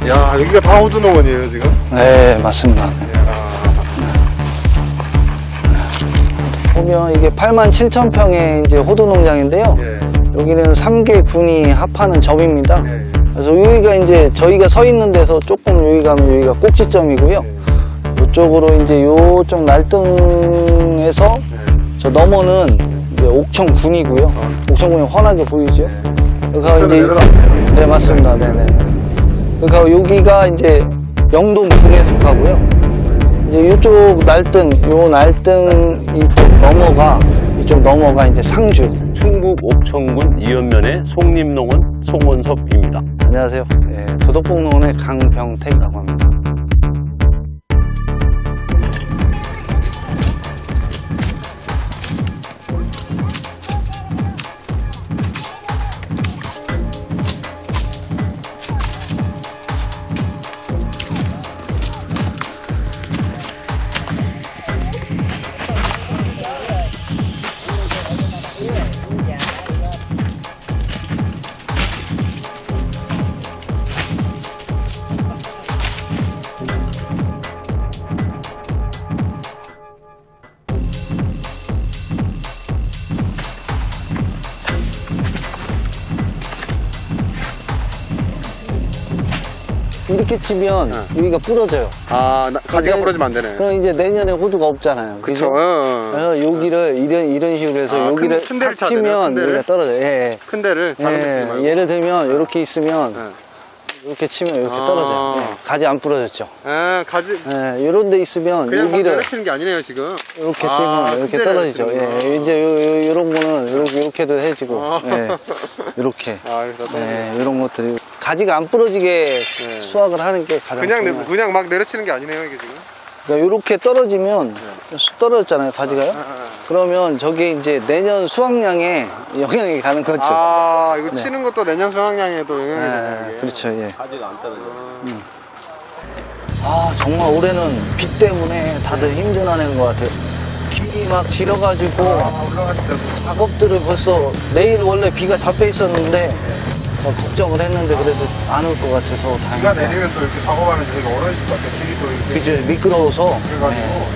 야, 여기가 다 호두농원이에요, 지금? 네, 맞습니다. 보면 이게 87,000평의 이제 호두 농장인데요. 예. 여기는 3개 군이 합하는 점입니다. 예. 그래서 여기가 이제 저희가 서 있는 데서 조금 여기 가면 여기가 꼭지점이고요. 이쪽으로 이제 요쪽 날등에서 저 너머는 이제 옥천군이고요. 옥천군이 환하게 보이죠. 그래서 이제 네, 맞습니다. 네네. 그러니까 여기가 이제 영동군에 속하고요. 이제 이쪽 날등, 요 날등 이쪽 넘어가 이제 상주. 충북 옥천군 이연면의 송림농원 송원섭입니다. 안녕하세요. 예, 도덕봉농원의 강병택이라고 합니다. 이렇게 치면 여기가 부러져요. 아, 가지가 부러지면 안 되네. 그럼 이제 내년에 호두가 없잖아요. 그쵸. 그래서 여기를 이런 식으로 해서 여기를 큰 데를 탁 쳐야 되네요, 치면 큰 데를. 여기가 떨어져요. 예. 큰 데를 작은 데 쓰지 말고. 예를 들면 이렇게 있으면 예. 이렇게 치면 이렇게 떨어져요. 예. 가지 안 부러졌죠. 예, 가지. 예, 이런 데 있으면 그냥 막 여기를 내려치는 게 아니네요, 지금. 이렇게 아, 치면 이렇게 큰 데를 떨어지죠. 치는구나. 예. 이제 이런 거는 이렇게도 해지고 아. 예. 이렇게 아, 그래서 또 이런 것들이 가지가 안 부러지게 수확을 하는 게 가장 중요해요. 그냥 막 내려치는 게 아니네요, 이게 지금. 그러니까 이렇게 떨어지면 떨어졌잖아요, 가지가요. 그러면 저게 이제 내년 수확량에 영향이 가는 거죠. 아, 이거 네. 치는 것도 내년 수확량에도 영향이 되네요, 이게. 그렇죠, 예. 가지가 안 떨어져. 아, 정말 올해는 비 때문에 다들 힘들어하는 것 같아요. 길이 막 질어가지고 작업들을 벌써 내일 원래 비가 잡혀 있었는데 걱정을 했는데 그래도 안 올 것 같아서 비가 다행이다. 내리면 또 이렇게 작업하는 되게 어려우실 것 같아요. 길이 또 이렇게. 그죠, 미끄러워서. 그래가지고.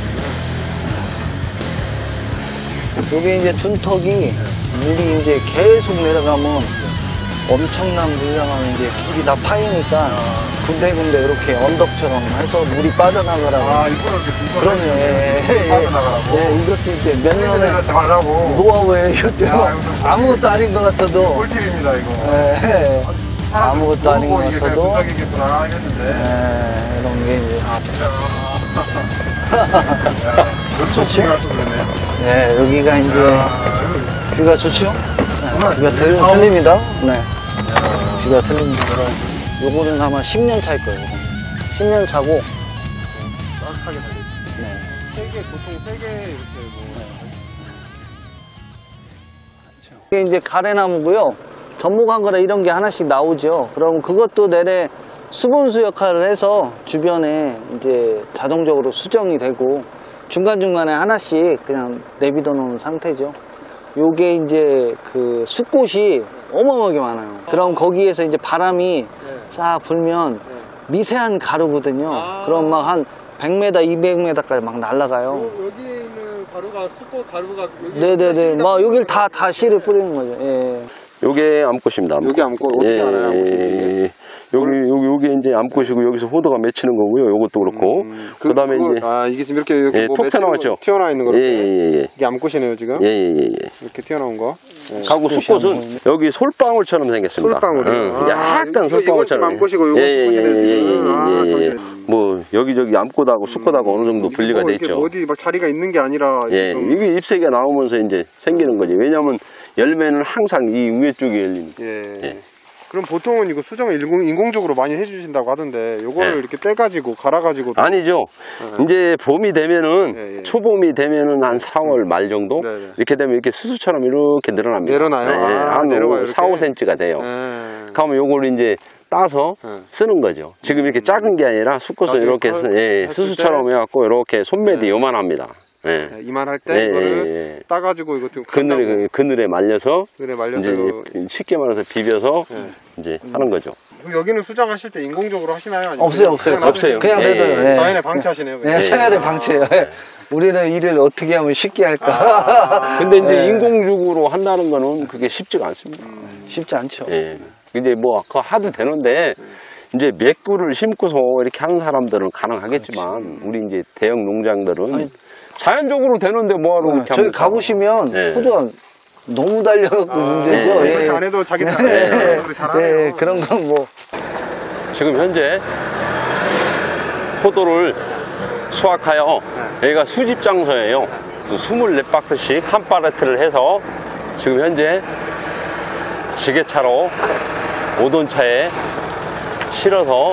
여기 이제 둔턱이 물이 이제 계속 내려가면 엄청난 물량을 이제 길이 다 파이니까 군데군데 이렇게 언덕처럼 해서 물이 빠져나가라고. 아, 일부러 이렇게 그럼요, 예. 빠져나가라고. 예, 이것도 이제 몇 년의 잘하고. 노하우예요, 이것도. 야, 이거 아무것도 아닌 것 같아도. 꿀팁입니다, 이거. 예. 아무것도 아닌 것 모르고 같아도. 이게 분석이겠구나 하겠는데. 예, 이런 게 이제. 좋지? 또 그러네. 예, 여기가 이제 뷰가 좋죠? 네, 뷰가 틀립니다. 네. 뷰가 틀립니다. 요거는 아마 10년 차일 거예요. 10년 차고. 따뜻하게 달려. 네. 보통 3개 이렇게 뭐. 이게 이제 가래나무고요. 전목한거라 이런 게 하나씩 나오죠. 그럼 그것도 내내 수분수 역할을 해서 주변에 이제 자동적으로 수정이 되고 중간중간에 하나씩 그냥 내비둬 놓은 상태죠. 요게 이제 그 숫꽃이 어마어마하게 많아요. 그럼 거기에서 이제 바람이 싹 불면 미세한 가루거든요. 그럼 막 한 100m, 200m까지 막 날아가요. 여기에 있는 가루가 숫꽃 가루가 여기. 네네네. 막 여길 다 씨를 뿌리는 거죠. 예. 요게 암꽃입니다. 암꽃. 여기 암꽃 어떻게 알아요? 암꽃이? 여기 이제 암꽃이고 여기서 호두가 맺히는 거고요. 요것도 그렇고. 그다음에 이제 이게 지금 이렇게 뭐 톡 튀어나왔죠. 튀어나와 있는 거. 예. 이게 암꽃이네요, 지금. 예. 이렇게 튀어나온 거. 가구 숫꽃은 여기 솔방울처럼 생겼습니다. 솔방울이요? 약간 이거 솔방울처럼. 지금 암꽃이고 요거 숫꽃이네요. 예. 뭐 여기저기 암꽃하고 숫꽃하고 어느 정도 분리가 돼 있죠. 어디 막 자리가 있는 게 아니라. 예, 이게 잎새가 나오면서 이제 생기는 거지. 왜냐면 열매는 항상 이 위에 쪽에 열리니까. 예. 그럼 보통은 이거 수정을 인공적으로 많이 해주신다고 하던데 요거를 이렇게 떼가지고 갈아가지고. 아니죠. 이제 봄이 되면은 예. 초봄이 되면은 한 4월 말 정도 이렇게 되면 이렇게 수수처럼 이렇게 늘어납니다. 내려놔요? 한 내려와요, 4, 5cm가 돼요. 그러면 요걸 이제 따서 쓰는 거죠. 지금 이렇게 작은 게 아니라 숫꽃을 이렇게 수수처럼 해갖고 이렇게 손매디 요만합니다. 이만할 때 이거를 따가지고 이거 좀 그늘에 말려서 그늘에 말려서 이제 쉽게 말해서 비벼서 이제 하는 거죠. 그럼 여기는 수정하실 때 인공적으로 하시나요? 아니면 없어요. 그냥 예, 내둬요. 예. 예. 자연에 방치하시네요. 그냥 생활의 방치예요. 우리는 일을 어떻게 하면 쉽게 할까. 근데 이제 예. 인공적으로 한다는 거는 그게 쉽지가 않습니다. 쉽지 않죠. 예. 이제 뭐 그거 하도 되는데 이제 몇 그루를 심고서 이렇게 하는 사람들은 가능하겠지만 우리 이제 대형 농장들은 아니, 자연적으로 되는데 뭐하러 이렇게 저기 합니까? 가보시면 예. 호두가 너무 달려갖고 문제죠. 예. 그렇게 안 해도 자기 다 예. 잘하네요. 예, 그런 건 뭐. 지금 현재 포도를 수확하여 여기가 수집 장소예요. 24박스씩 한 팔레트를 해서 지금 현재 지게차로 5톤차에 실어서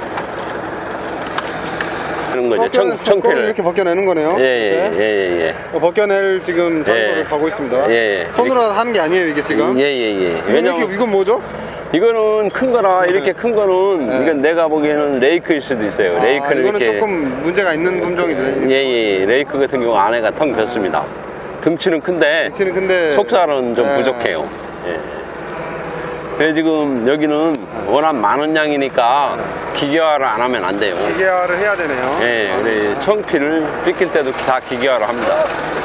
하는 거죠. 청피를 이렇게 벗겨내는 거네요. 예. 벗겨낼 지금 장소를 예. 가고 있습니다. 예. 손으로 하는 게 아니에요, 이게 지금. 예. 왜냐면 이건 뭐죠? 이거는 큰 거라 이렇게 큰 거는 네. 이건 내가 보기에는 레이크일 수도 있어요. 레이크는 이거는 이렇게 조금 문제가 있는 품종이죠. 예. 레이크 같은 경우 안에가 텅 빈습니다. 등치는 큰데 등치는 큰데 속살은 좀 예. 부족해요. 예. 그래서 지금 여기는 워낙 많은 양이니까 기계화를 안 하면 안 돼요. 기계화를 해야 되네요. 예, 그래 청피를 삐낄 때도 다 기계화를 합니다.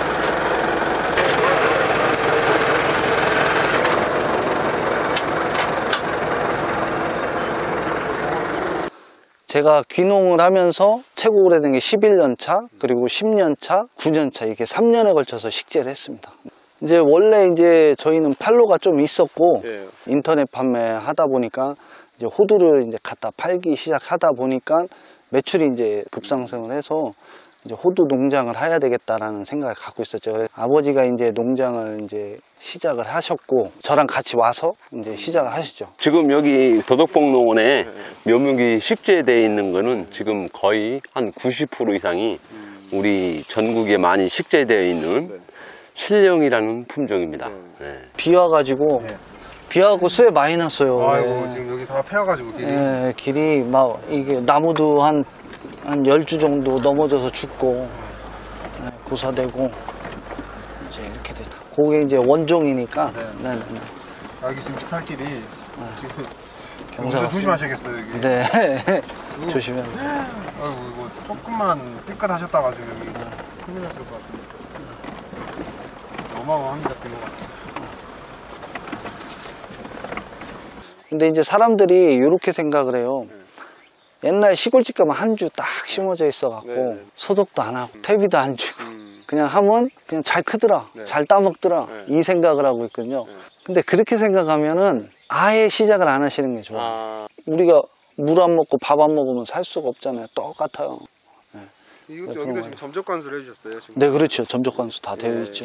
제가 귀농을 하면서 최고 오래된 게 11년 차, 그리고 10년 차, 9년 차, 이렇게 3년에 걸쳐서 식재를 했습니다. 이제 원래 이제 저희는 팔로가 좀 있었고, 예. 인터넷 판매하다 보니까 이제 호두를 이제 갖다 팔기 시작하다 보니까 매출이 이제 급상승을 해서 이제 호두 농장을 해야 되겠다라는 생각을 갖고 있었죠. 그래서 아버지가 이제 농장을 이제 시작을 하셨고, 저랑 같이 와서 이제 시작을 하시죠. 지금 여기 도덕봉농원에 묘목이 식재되어 있는 거는 지금 거의 한 90% 이상이 우리 전국에 많이 식재되어 있는 신령이라는 품종입니다. 네. 비 와가지고, 비 와갖고 수해 많이 났어요. 아이고, 네. 지금 여기 다 패여가지고 길이. 예, 길이 막 이게 나무도 한 10주 정도 넘어져서 죽고, 예, 고사되고 이제 이렇게 됐다. 그게 이제 원종이니까. 네. 여기 지금 비탈길이 지금 경사가 조심하셔야겠어요, 여기. 네. 조심해야 돼. 아이고, 이거 조금만 삐끗하셨다가 지금 여기 큰일 났을 것 같은데. 어마어마합니다, 규모가. 근데 이제 사람들이 이렇게 생각을 해요. 옛날 시골집 가면 한 주 딱 심어져 있어갖고 네. 소독도 안 하고 퇴비도 안 주고 그냥 하면 그냥 잘 크더라, 잘 따먹더라, 이 생각을 하고 있거든요. 근데 그렇게 생각하면은 아예 시작을 안 하시는 게 좋아요. 우리가 물 안 먹고 밥 안 먹으면 살 수가 없잖아요. 똑같아요. 이것도 여기도 지금 점적 관수를 해주셨어요, 지금. 네, 그렇죠. 점적 관수 다 되어 있죠.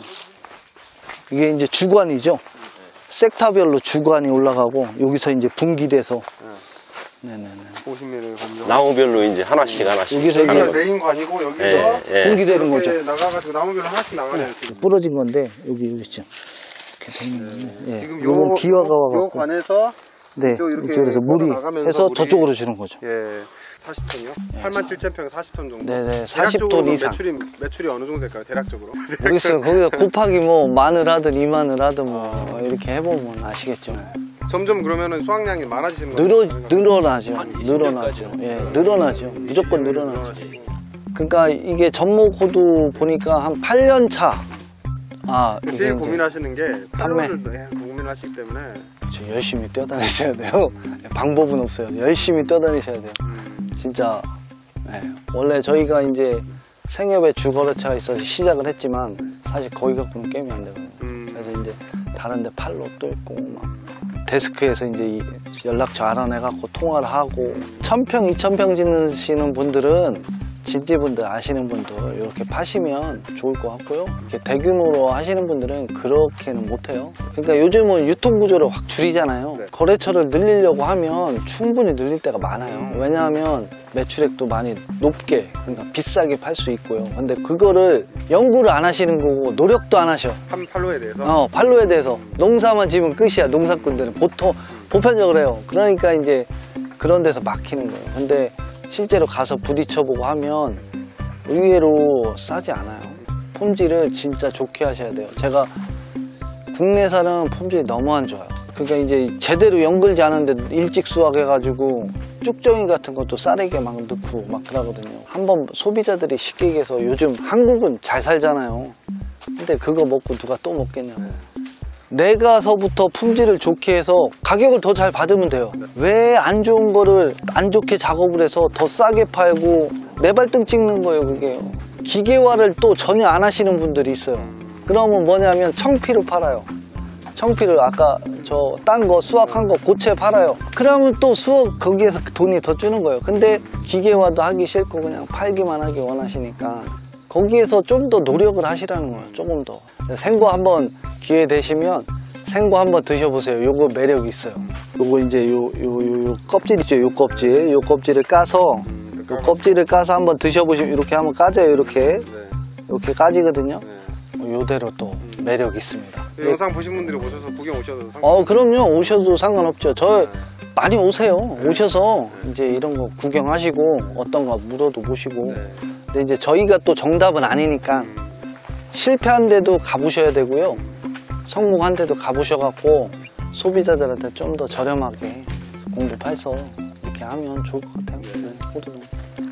이게 이제 주관이죠. 섹타별로 주관이 올라가고 여기서 이제 분기돼서. 네네네. 50mm 검정. 나무별로 이제 하나씩 여기서 하는 여기가 거죠. 메인 관이고 여기서 예. 분기되는 거죠. 나가가지고 나무별로 하나씩 나가네요, 지금. 부러진 건데 여기 있죠. 이렇게 돼 있는 건데. 예. 지금 요건 기화가 요 와갖고. 관에서 네. 이렇게 이쪽에서 물이 뻗어나가면서 해서 물이- 저쪽으로 주는 거죠. 예, 40톤이요? 87,000평 40톤 정도. 네네, 40톤 대략적으로 이상. 매출이 어느 정도 될까요? 대략적으로. 모르겠어요. 거기서 곱하기 뭐 만을 하든 2만을 하든 뭐 이렇게 해보면 아시겠죠. 점점 그러면은 수확량이 많아지시는 거죠? 늘어나죠. 늘어나죠. 예, 늘어나죠. 무조건 늘어나죠. 그러니까 이게 전목 호두 보니까 한 8년 차. 아, 이게 제일 이제 고민하시는 게 판매. 판매를 고민하시기 때문에 열심히 뛰어다니셔야 돼요. 방법은 없어요. 열심히 뛰어다니셔야 돼요. 진짜. 예. 원래 저희가 이제 생협에 주거래처가 있어서 시작을 했지만 사실 거기 갖고는 게임이 안 되거든요. 그래서 이제 다른 데 팔로 또 있고 막 데스크에서 이제 이 연락처 알아내갖고 통화를 하고 1000평, 2000평 짓는 분들은 진지분들 아시는 분들 이렇게 파시면 좋을 것 같고요. 이렇게 대규모로 하시는 분들은 그렇게는 못해요. 그러니까 요즘은 유통 구조를 확 줄이잖아요. 네. 거래처를 늘리려고 하면 충분히 늘릴 때가 많아요. 왜냐하면 매출액도 많이 높게, 그러니까 비싸게 팔 수 있고요. 근데 그거를 연구를 안 하시는 거고 노력도 안 하셔. 한 팔로에 대해서 팔로에 대해서 농사만 지면 끝이야. 농사꾼들은 보통 보편적으로 해요. 그러니까 이제 그런 데서 막히는 거예요. 근데 실제로 가서 부딪혀보고 하면 의외로 싸지 않아요. 품질을 진짜 좋게 하셔야 돼요. 제가 국내산은 품질이 너무 안 좋아요. 그러니까 이제 제대로 연글지 않은데 일찍 수확해가지고 쭉정이 같은 것도 쌀에게 막 넣고 막 그러거든요. 한번 소비자들이 쉽게 얘기해서 요즘 한국은 잘 살잖아요. 근데 그거 먹고 누가 또 먹겠냐고. 내가서부터 품질을 좋게 해서 가격을 더 잘 받으면 돼요. 왜 안 좋은 거를 안 좋게 작업을 해서 더 싸게 팔고 내 발등 찍는 거예요, 그게. 기계화를 또 전혀 안 하시는 분들이 있어요. 그러면 뭐냐면 청피를 팔아요. 청피를 아까 저 딴 거 수확한 거 고체 팔아요. 그러면 또 수확 거기에서 돈이 더 주는 거예요. 근데 기계화도 하기 싫고 그냥 팔기만 하기 원하시니까 거기에서 좀 더 노력을 하시라는 거예요. 조금 더. 생고 한번 기회 되시면 생고 한번 드셔보세요. 요거 매력 있어요. 요거 이제 요 껍질 있죠. 요 껍질을 까서 요 껍질을 까서 한번 드셔보시면 이렇게 한번 까져요. 이렇게 까지거든요. 요대로 또 매력 있습니다. 영상 보신 분들이 오셔서 구경 오셔도 상관없어요? 그럼요. 오셔도 상관없죠. 많이 오세요. 오셔서 이제 이런 거 구경하시고 어떤 거 물어도 보시고. 근데 이제 저희가 또 정답은 아니니까 실패한 데도 가보셔야 되고요. 성공한 데도 가보셔갖고 소비자들한테 좀 더 저렴하게 공급해서 이렇게 하면 좋을 것 같아요. 호두는.